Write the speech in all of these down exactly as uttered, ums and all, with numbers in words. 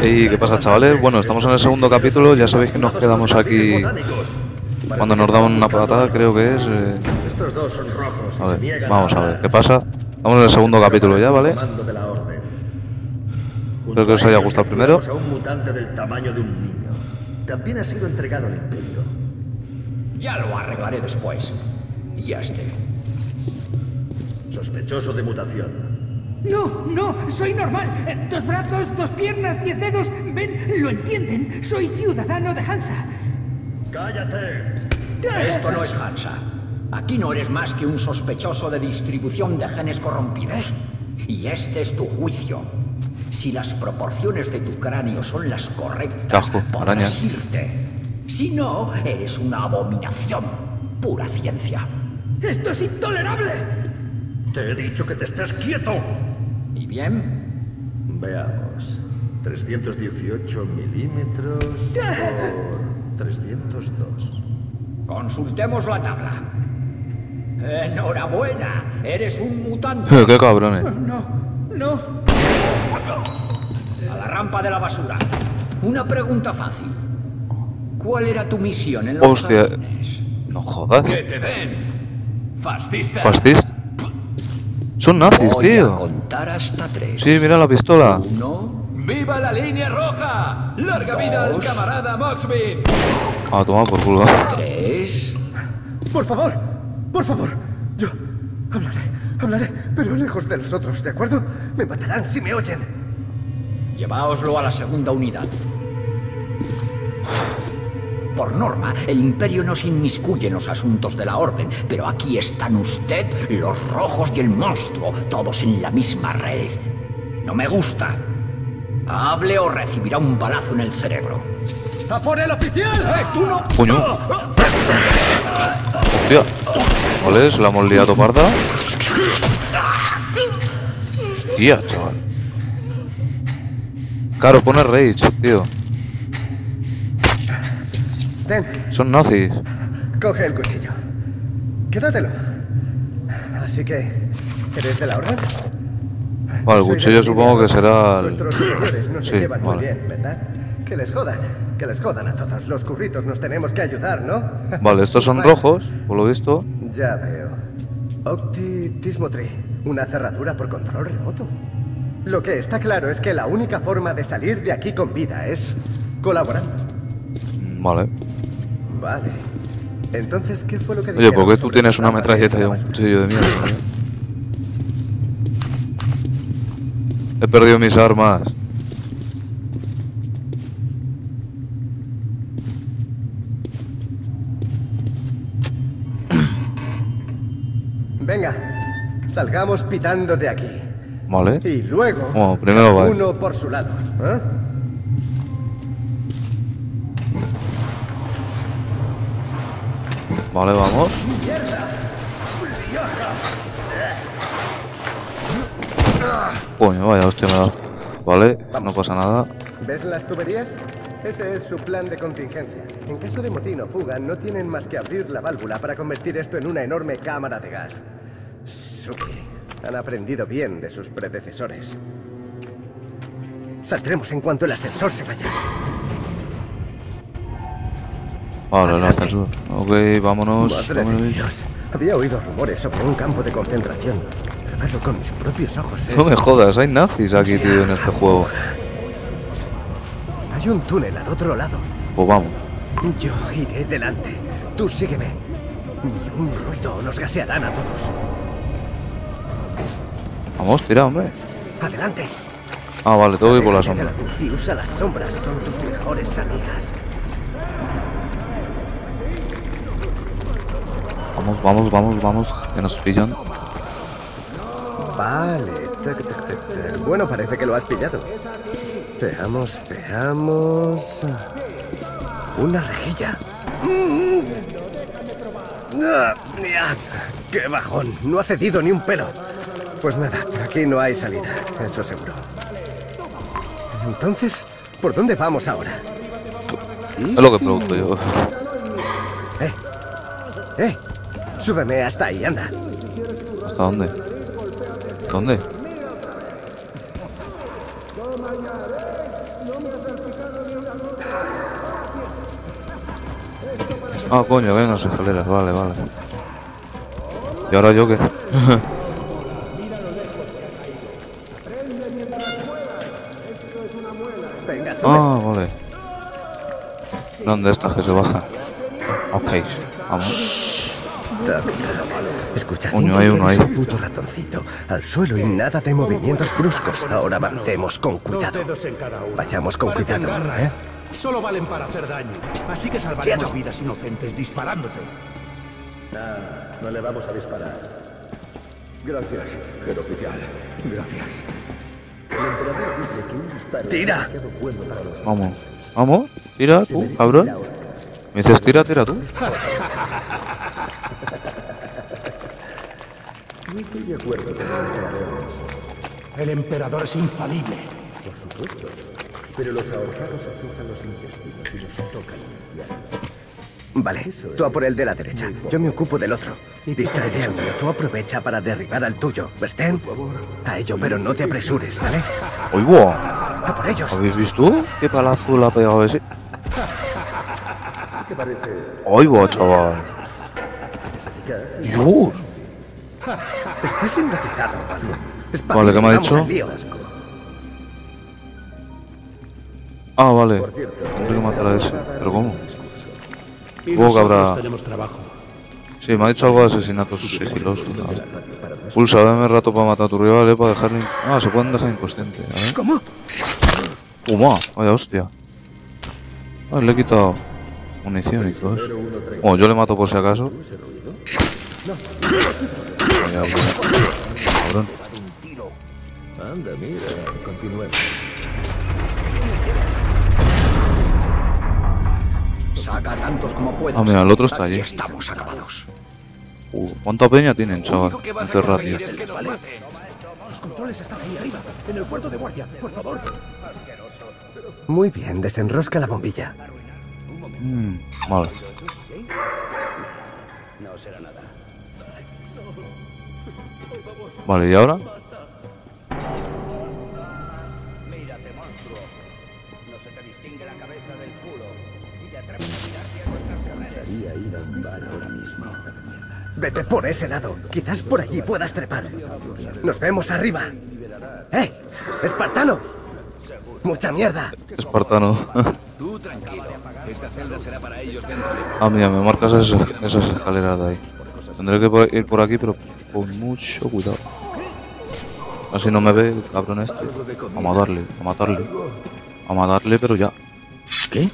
Hey, ¿qué pasa, chavales? Bueno, estamos en el segundo capítulo. Ya sabéis que nos quedamos aquí cuando nos daban una patada, creo que es. Eh... Estos dos son rojos. A ver, vamos a ver qué pasa. Estamos en el segundo capítulo ya, ¿vale? Espero que os haya gustado el primero. A un mutante del tamaño de un niño. También ha sido entregado al Imperio. Ya lo arreglaré después. Y este. Sospechoso de mutación. No, no, soy normal. Dos brazos, dos piernas, diez dedos. Ven, lo entienden. Soy ciudadano de Hansa. ¡Cállate! Esto no es Hansa. Aquí no eres más que un sospechoso de distribución de genes corrompidos. Y este es tu juicio. Si las proporciones de tu cráneo son las correctas, Casco, podrás arañas. irte. Si no, eres una abominación. Pura ciencia. ¡Esto es intolerable! Te he dicho que te estés quieto. ¿Y bien? Veamos. trescientos dieciocho milímetros por trescientos dos. Consultemos la tabla. Enhorabuena, eres un mutante. Qué cabrones. No, no. A la rampa de la basura. Una pregunta fácil. ¿Cuál era tu misión en los Hostia. jardines? No jodas. ¡Que te den! ¡Fascista! Fascist. Son nazis, Voy a tío. contar hasta tres. Sí, mira la pistola. Uno, ¡Viva la línea roja! ¡Larga vida al Dos. camarada Moxby! Ah, toma por culo. tres. Por favor, por favor. Yo hablaré, hablaré, pero lejos de los otros, ¿de acuerdo? Me matarán si me oyen. Lleváoslo a la segunda unidad. Por norma, el Imperio no se inmiscuye en los asuntos de la Orden, pero aquí están usted, los rojos y el monstruo, todos en la misma red. No me gusta. Hable o recibirá un balazo en el cerebro. ¡A por el oficial! ¡Eh, tú no! Puño. Hostia. Vale, se la hemos liado parda. Hostia, chaval. Claro, pone rage, tío. Ten, Son nazis. coge el cuchillo. Quédatelo. Así que, ¿eres de la orden? Vale, el Soy cuchillo de supongo que será el... Nuestros superiores no se Sí, llevan vale. muy bien, ¿verdad? Que les jodan, que les jodan a todos. Los curritos nos tenemos que ayudar, ¿no? Vale, estos son Vale. rojos, por lo visto. Ya veo. Octi-Tismotri, una cerradura por control remoto. Lo que está claro es que la única forma de salir de aquí con vida es colaborando. Vale. Vale. Entonces, ¿qué fue lo que Oye, dijeron ¿por qué tú sobre tienes la una trampa de metralleta y la un basura? cuchillo de mierda? ¿No? He perdido mis armas. Venga, salgamos pitando de aquí. Vale. Y luego, Bueno, primero cada va. uno por su lado. ¿Eh? Vale, vamos. Coño, vaya hostia me da. Vale, no pasa nada. ¿Ves las tuberías? Ese es su plan de contingencia. En caso de motín o fuga, no tienen más que abrir la válvula para convertir esto en una enorme cámara de gas. Suki, han aprendido bien de sus predecesores. Saldremos en cuanto el ascensor se vaya. Vale, el ascensor. Ok, vámonos. Madre de vámonos. Dios. Había oído rumores sobre un campo de concentración, pero verlo con mis propios ojos es... No me jodas, hay nazis aquí, tío, en este juego. Hay un túnel al otro lado. Pues vamos. Yo iré delante. Tú sígueme. Ni un ruido, nos gasearán a todos. Vamos, tira, hombre. Adelante. Ah, vale, tengo que ir por la Aléjate de sombra. la luz y usa las sombras, son tus mejores amigas. Vamos, vamos, vamos, vamos. Que nos pillan. Vale. Tac, tac, tac, tac. Bueno, parece que lo has pillado. Veamos, veamos. Una rejilla. Mm. Ah, ya. ¡Qué bajón! No ha cedido ni un pelo. Pues nada, por aquí no hay salida, eso seguro. Entonces, ¿por dónde vamos ahora? ¿Y Es lo que si- pregunto yo. ¡Eh! ¡Eh! Súbeme hasta ahí, anda. ¿Hasta dónde? ¿Hasta dónde? Ah, coño, ven las escaleras, vale, vale. ¿Y ahora yo qué? Venga, sube. Ah, vale. ¿Dónde estas que se bajan? Ok, vamos. Tac, tac. Escucha, Coño, hay uno ahí. un puto ratoncito. Al suelo y nada de movimientos bruscos. Ahora avancemos con cuidado. Dos dedos en cada uno. Vayamos con Parecen cuidado, garras. ¿eh? Solo valen para hacer daño. Así que salvaremos ¡Quieto! vidas inocentes disparándote. No le vamos a disparar. Gracias, jefe oficial. Gracias. ¡Tira! Vamos. Vamos. Tira tú, cabrón. Me dices tira, tira tú. No estoy de acuerdo con el emperador. El emperador es infalible. Por supuesto. Pero los ahorcados aflojan los intestinos y los tocan limpiar. Vale, tú a por el de la derecha. Yo me ocupo del otro. Distraeré al mío. Tú aprovecha para derribar al tuyo. ¿Verstén? A ello, pero no te apresures, ¿vale? ¡Uy, buah! A por ellos. ¿Habéis visto? ¿Qué palazo le ha pegado ese? ¿Qué parece ¡Ay, buah, chaval! eficaz? ¡Dios! Estás hipnotizado, Pablo. Vale, ¿qué me ha Vamos dicho? al lío. Ah, vale. Tendré que matar a ese. ¿Pero cómo? Y Supongo que nosotros habrá... tenemos trabajo. Sí, me ha dicho algo de asesinatos sigilosos. ¿No? Pulsa, dame rato para matar a tu rival, eh, para dejarle... Ah, se pueden dejar inconsciente, a ver. ¿Cómo? ¡Toma! Vaya hostia. Ah, le he quitado munición y todo eso. Bueno, yo le mato por si acaso. Vaya, cabrón. Anda, mira, continuemos. Saca tantos como puedas. Ah, mira, el otro está Aquí allí. estamos acabados. Uh, ¿cuánta peña tienen, chaval? Lo que vas a Encerrado, conseguir tío. es que nos maten. Los controles están ahí arriba, en el cuarto de guardia. Por favor. Muy bien, desenrosca la bombilla. Mm, vale. Vale, ¿y ahora? Vete por ese lado. Quizás por allí puedas trepar. Nos vemos arriba. ¡Eh! ¡Espartano! ¡Mucha mierda! Espartano. Tú tranquilo. Esta celda será para ellos dentro de... Ah, mira, me marcas esas, esas escaleras de ahí. Tendré que por- ir por aquí, pero con mucho cuidado. Así no me ve el cabrón este. Vamos a darle, a matarle. A matarle, pero ya. ¿Qué?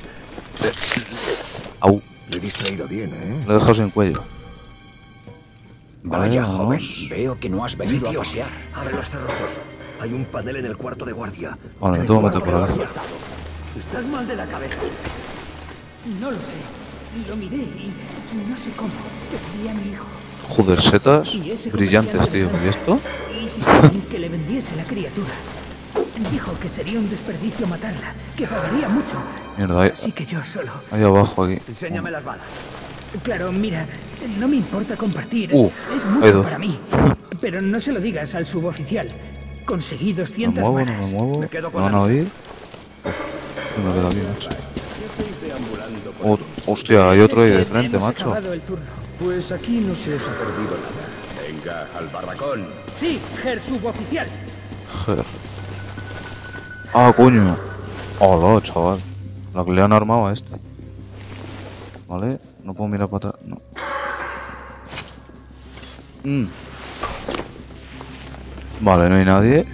Au, Le he distraído bien, ¿eh? le he dejado sin cuello. Vale, Vaya, joven. vamos. Veo que no has venido a pasear. Abre los cerrojos. Hay un panel en el cuarto de guardia. Vale, me tengo que meter por aquí. Estás mal de la cabeza. No lo sé. Lo miré y no sé cómo. Perdí a mi hijo. Joder, setas Y ese brillantes, tío. comerciante ¿Y esto? insistí en que le vendiese la criatura. Dijo que sería un desperdicio matarla, que pagaría mucho. Mierda, ahí, Así que yo solo. ahí abajo, aquí. Enséñame las balas. Claro, mira, no me importa compartir. Uh, es hay mucho dos. para mí. Pero no se lo digas al suboficial. Conseguí Me doscientas muevo, no balas. me muevo. Me quedo Me con van la a oír. Y me quedo aquí, macho. Ot- Hostia, hay otro ahí de Es que frente, hemos macho. acabado el turno. Pues aquí no se os ha perdido nada. Venga, al barracón. Sí, Herr suboficial. Joder. Ah, coño. Hola, chaval. La que le han armado a este. Vale, no puedo mirar para atrás. No. Mm. Vale, no hay nadie.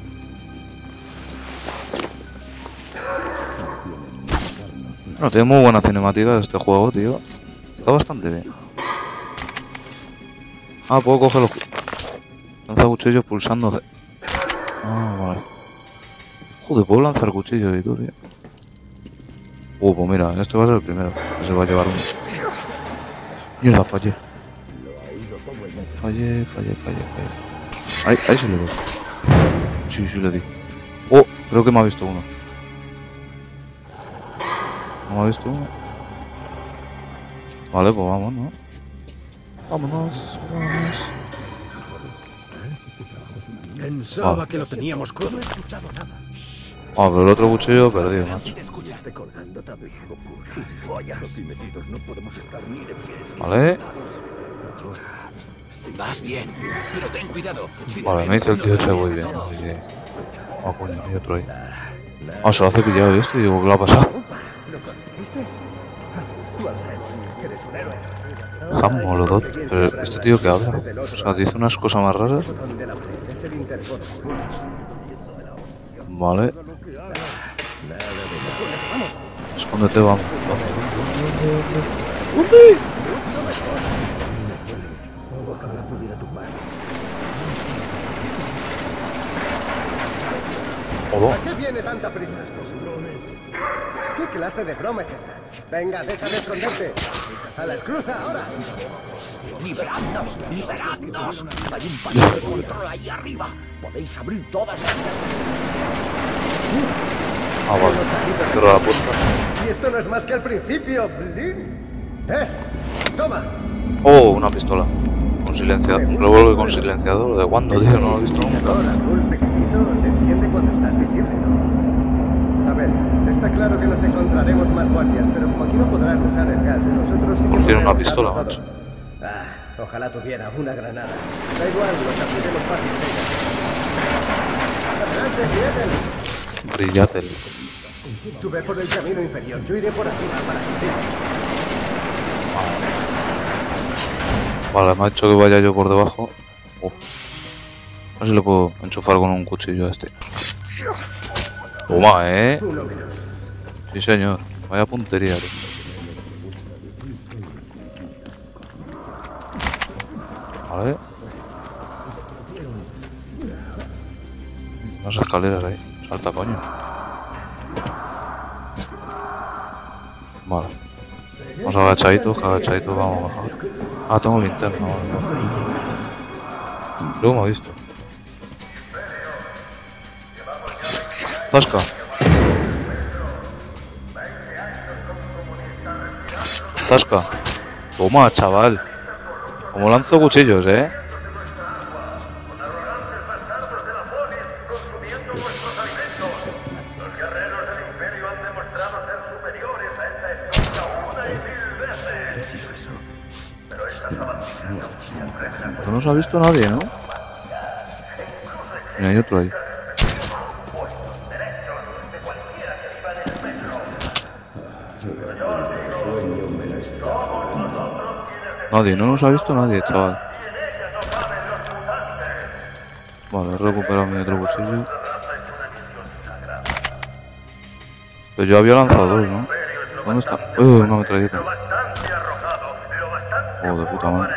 Bueno, tiene muy buena cinemática de este juego, tío. Está bastante bien. Ah, puedo coger los... Lanza cuchillos pulsando... C. Ah, vale. Joder, puedo lanzar cuchillos y tú, tío. Uh, pues mira, este va a ser el primero. Se va a llevar uno. Mierda, fallé. Fallé, fallé, fallé, fallé. Ahí, ahí sí le doy. Sí, sí le di. Oh, creo que me ha visto uno. ¿No me ha visto uno? Vale, pues vamos, ¿no? Vámonos, vámonos. Pensaba Vale. que lo teníamos crudo. Vale, Oh, pero el otro cuchillo perdido, macho. Estoy colgando también. Los metidos no podemos estar ni de pie. Vale. Vas bien, pero ten cuidado. Si Vale, me dice el tío ese voy bien. Así que... Oh, coño, hay otro ahí. Ah, se lo hace pillado esto y digo, ¿qué le ha pasado? ¿Lo conseguiste? Tú, Alfred, eres un héroe. Ham Molotov. Pero este tío que habla. O sea, dice unas cosas más raras. Ese botón de la pared es el interfono. Pulsa. Vale. Escóndete, vamos. ¿Dónde? Ojalá pudiera tumbar. Oh, ¿A qué viene tanta prisa? ¿Qué clase de broma es esta? Venga, deja de esconderte. A la esclusa ahora. ¡Liberadnos! ¡Liberadnos! Hay un panel de control ahí arriba. Podéis abrir todas las... ah, vale. Cierro la puerta. Y esto no es más que el principio, Blin. ¡Eh! ¡Toma! Oh, una pistola. Con silenciador. Un revólver con silenciador. ¿De cuándo, tío? No lo he visto nunca. El azul pequeñito se enciende cuando estás visible, ¿no? A ver, está claro que nos encontraremos más guardias, pero como aquí no podrán usar el gas, nosotros sí que Pues tiene una podremos pistola, usarlo macho. todo. Ah, ojalá tuviera una granada. Da igual, los abriremos fácil. Adelante, Fidel. Brillatel. Tú ve por el camino inferior, yo iré por arriba para que Vale, me ha dicho que vaya yo por debajo. Oh. A ver si le puedo enchufar con un cuchillo a este. Toma, eh. uno menos. Sí, señor. Vaya puntería, tío. Vale. Unas escaleras ahí. Salta, coño. Vale. Vamos agachaditos, que agachaditos vamos a bajar. Ah, tengo linterna, vale, vale. Luego me ha visto. Zasca. Zasca. Toma, chaval. Como lanzo cuchillos, eh. No se ha visto nadie, ¿no? Mira, hay otro ahí. Nadie, no nos ha visto nadie, chaval. Vale, he recuperado mi otro cuchillo. Pero yo había lanzado dos, ¿no? ¿Dónde está? ¡Uh, una metralleta! Oh, de puta madre.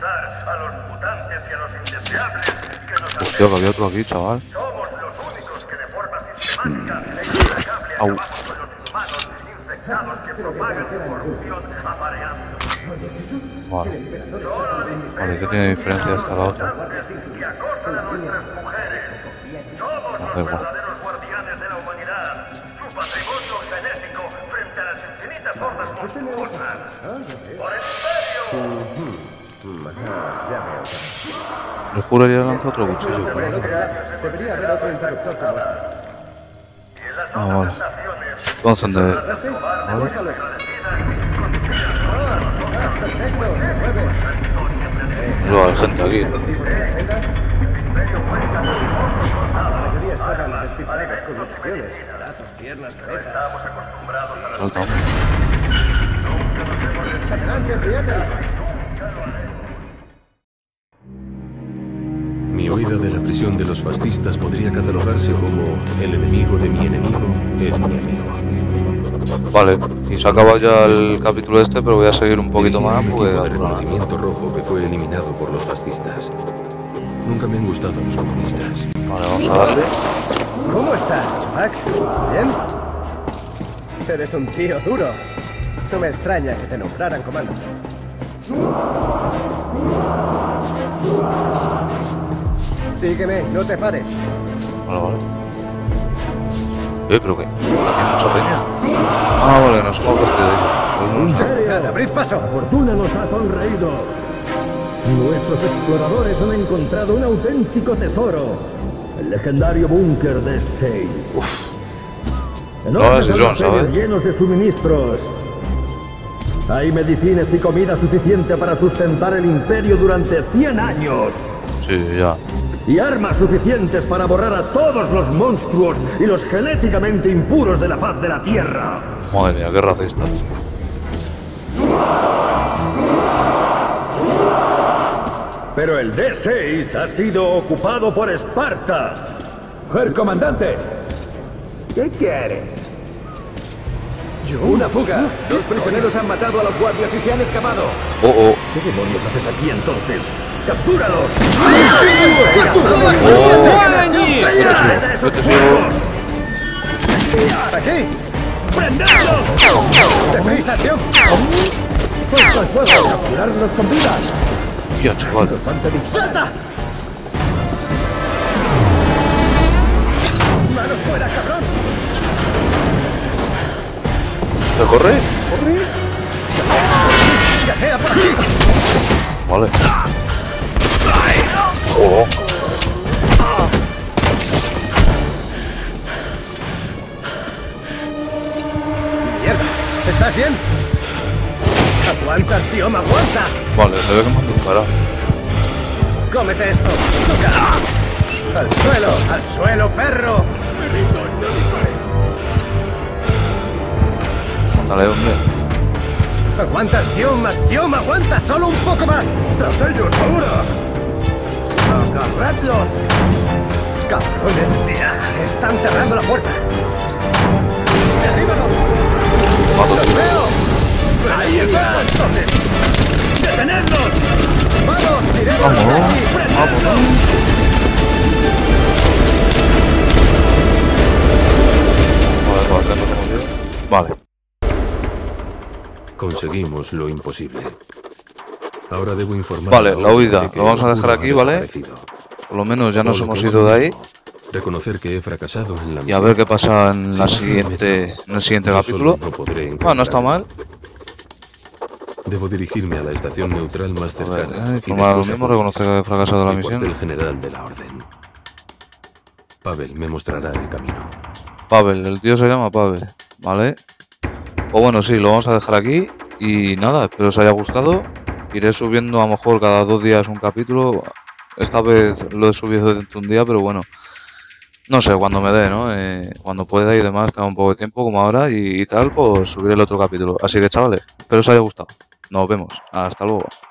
Hostia, que había otro aquí, chaval. Au. Vale. Vale, ¿qué tiene diferencia esta a la otra? No, da igual. Yo juraría lanzar otro cuchillo. Por el otro lado, debería haber otro interruptor como este. Ah, vale. Puedo encender. ¿Este? Vale. Úsalo. Ah, ah, perfecto, se mueve. Pues va a haber gente aquí. ¿Los tipos de agendas? La mayoría estaban desfigurados con mutaciones, brazos, piernas, cabezas. Salta. Adelante, Prietel. Mi huida de la prisión de los fascistas podría catalogarse como el enemigo de mi enemigo es mi amigo. Vale, se acaba ya el capítulo este, pero voy a seguir un poquito más Dirigí un porque... equipo de reconocimiento rojo que fue eliminado por los fascistas. Nunca me han gustado los comunistas. Vale, vamos a darle. ¿Cómo estás, Chuck? ¿Bien? Eres un tío duro. No me extraña que te nombraran comando. Sígueme, no te pares. Vale, vale. Eh, pero qué. ¿Hay mucha peña? Ah, vale, nos hemos vestido de ahí. Capitán, abrid paso. La fortuna nos ha sonreído. Nuestros exploradores han encontrado un auténtico tesoro. El legendario búnker de Seis. Uf, Enormes sí son, almacenes ¿sabes? llenos de suministros. Hay medicinas y comida suficiente para sustentar el imperio durante cien años. Sí, ya. Y armas suficientes para borrar a todos los monstruos y los genéticamente impuros de la faz de la Tierra. Madre mía, qué racista. Pero el D seis ha sido ocupado por Esparta. ¡Her comandante! ¿Qué quieres? ¡Una fuga! Los prisioneros han matado a los guardias y se han escapado. Oh, oh. ¿Qué demonios haces aquí entonces? ¡Captúralos! Vete, ¡Esos vete, cuerpos! ¡Aquí! ¡Prendedlos! ¡Deprisa, tío! ¡Puesto al fuego! ¡Capturarlos con vida! Tía, chaval. ¡Salta! ¡Manos fuera, cabrón! ¿Te corre? ¿Corre? ¡Gatea por aquí! Vale. Oh. ¡Mierda! ¿Estás bien? ¡Aguanta, tío, me aguanta! Vale, se ve que me han disparado. ¡Cómete esto! ¡Zuka! ¡Al suelo! ¡Al suelo, perro! Dale, hombre. ¡Aguanta, tío, más tío, me aguanta! ¡Solo un poco más! ¡Tras ellos ahora! ¡Agarradlos! ¡Cabrones! tía, ¡Están cerrando la puerta! ¡Derríbalos! Mato, ¡Los tío. veo! ¡Ahí están! ¡Detenedlos! ¡Vamos! ¡Tiremos! Vamos, vámonos. Vale, Sebastián, nos hemos ido. Vale. Conseguimos lo imposible. Ahora debo informar. Vale, a la Odin huida. de que Lo vamos a el dejar oscuro aquí, ha ¿vale? desaparecido. Por lo menos ya Todo nos lo hemos que es ido lo de ahí. mismo, reconocer que he fracasado en la Y misión. a ver qué pasa en, Si la no hace siguiente, meta, en el siguiente yo capítulo. solo no podré Ah, no está encontrarlo. mal. Debo dirigirme a la estación neutral más A ver, cercana. eh, y informar a lo después a mismo, Kursk, reconocer que he fracasado la el misión. cuartel general de la Orden. Pavel me mostrará el camino. Pavel, el tío se llama Pavel, ¿vale? Pues bueno, sí, lo vamos a dejar aquí. Y nada, espero os haya gustado. Iré subiendo a lo mejor cada dos días un capítulo. Esta vez lo he subido dentro de un día, pero bueno. No sé, cuando me dé, ¿no? Eh, cuando pueda y demás, tenga un poco de tiempo como ahora y, y tal, pues subiré el otro capítulo. Así que chavales, espero os haya gustado. Nos vemos. Hasta luego.